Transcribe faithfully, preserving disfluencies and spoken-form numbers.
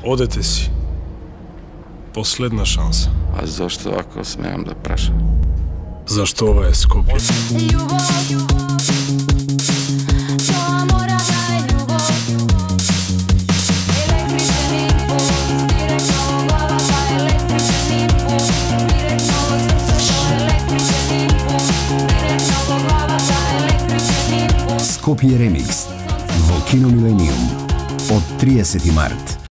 Одете си. Последна шанса. А зашто ако смеам да прашам? Зашто ова е Скопје? Скопје Ремикс во Кино Милениум од триесети март.